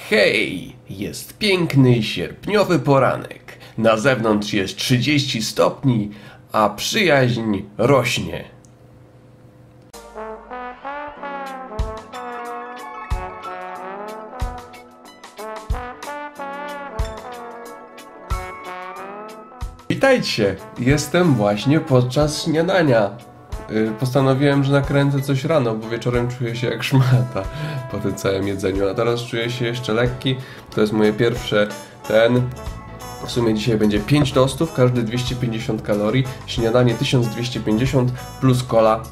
Hej, jest piękny sierpniowy poranek. Na zewnątrz jest 30 stopni, a przyjaźń rośnie. Witajcie, jestem właśnie podczas śniadania. Postanowiłem, że nakręcę coś rano, bo wieczorem czuję się jak szmata po tym całym jedzeniu, a teraz czuję się jeszcze lekki. To jest moje pierwsze w sumie dzisiaj będzie 5 tostów, każdy 250 kalorii, śniadanie 1250 plus cola.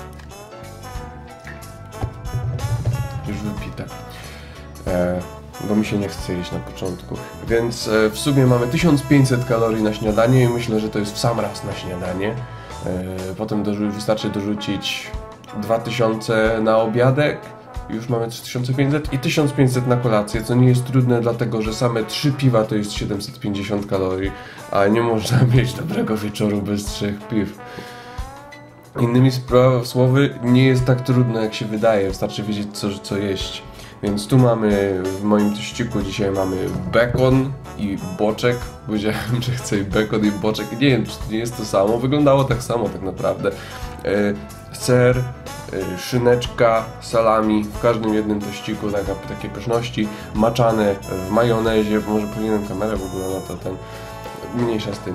Już wypite. Bo mi się nie chce jeść na początku. Więc w sumie mamy 1500 kalorii na śniadanie i myślę, że to jest w sam raz na śniadanie. Potem wystarczy dorzucić 2000 na obiadek, już mamy 3500 i 1500 na kolację, co nie jest trudne, dlatego że same 3 piwa to jest 750 kalorii, a nie można mieć dobrego wieczoru bez 3 piw. Innymi słowy, nie jest tak trudno jak się wydaje, wystarczy wiedzieć co jeść. Więc tu mamy, w moim tościku dzisiaj mamy bekon i boczek. Powiedziałem, że chcę i bekon i boczek. Nie wiem, czy to nie jest to samo. Wyglądało tak samo tak naprawdę. Ser, szyneczka, salami w każdym jednym tościku, takie pyszności. Maczane w majonezie. Może powinienem kamerę w ogóle na to mniejsza z tym.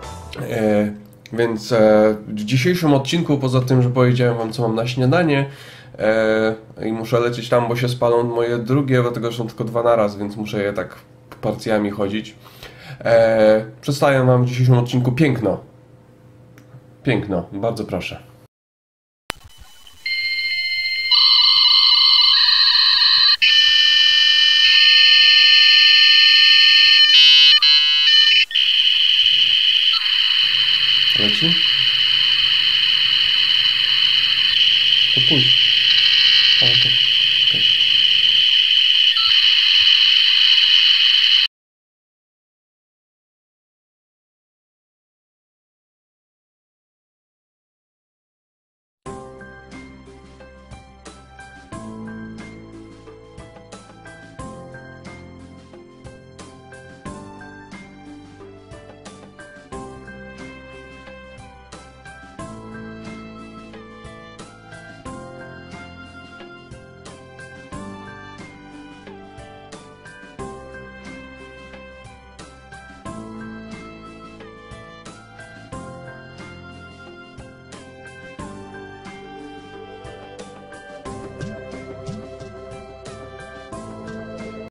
Więc w dzisiejszym odcinku, poza tym, że powiedziałem wam co mam na śniadanie, i muszę lecieć tam, bo się spalą moje drugie, dlatego że są tylko 2 na raz, więc muszę je tak parcjami chodzić. Przedstawiam wam w dzisiejszym odcinku piękno. Piękno, bardzo proszę.